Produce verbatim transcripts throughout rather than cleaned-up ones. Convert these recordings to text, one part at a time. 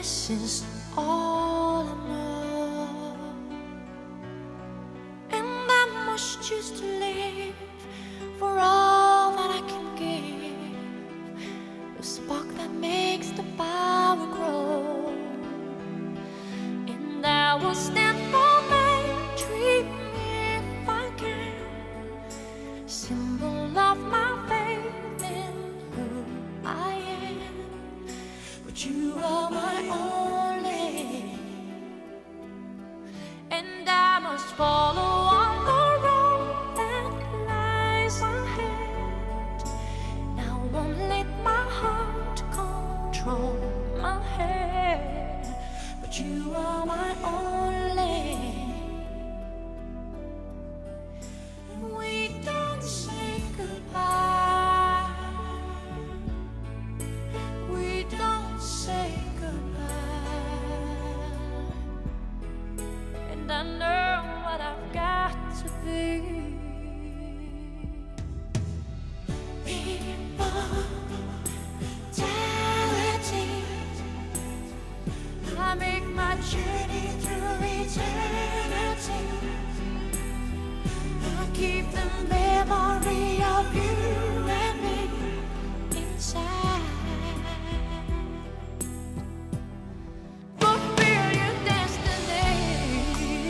since all I know, and I must choose to live for all that I can give, the spark that makes the power grow. And I will stand for my dream if I can, symbol of my faith in who I am. But you are my only, and I must follow on the road that lies ahead. Now I won't let my heart control my head. But you are my only. We don't say goodbye. We don't say goodbye. And I know what I've got to be. Immortality. I make my journey through eternity. I keep the memory of you and me inside. Fulfill your destiny.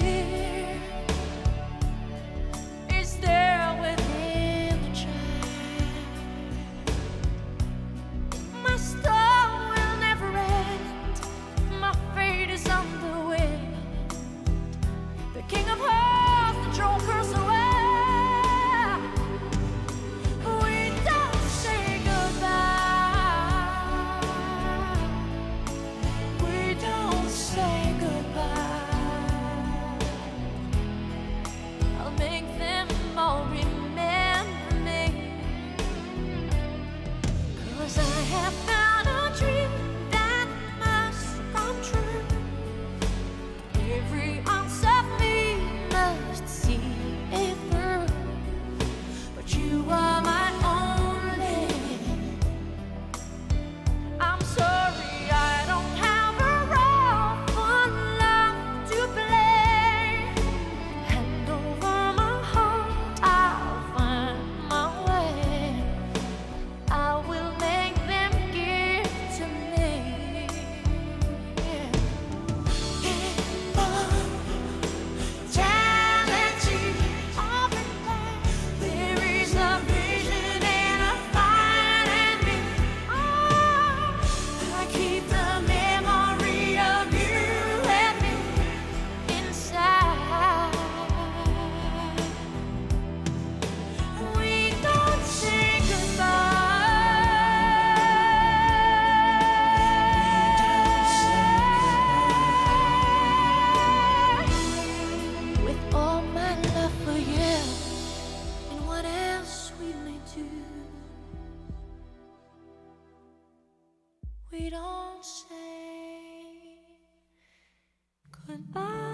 It's there within the child. My story will never end. My fate is on the wind. The king of hearts, the throne curse away. We don't say goodbye. We don't say goodbye. I'll make them all remember me, 'cause I have found a dream that must come true. Every ounce of me must see it through. But you are my only. I'm sorry I don't have a role for love to play. Hand over my heart, I'll find my way. I will make them give to me. Immortality of the land. There is a vision and a fire in me. Oh, I keep the memory of you and me inside. We don't say goodbye. With all my love for you and what else we may do, we don't say goodbye.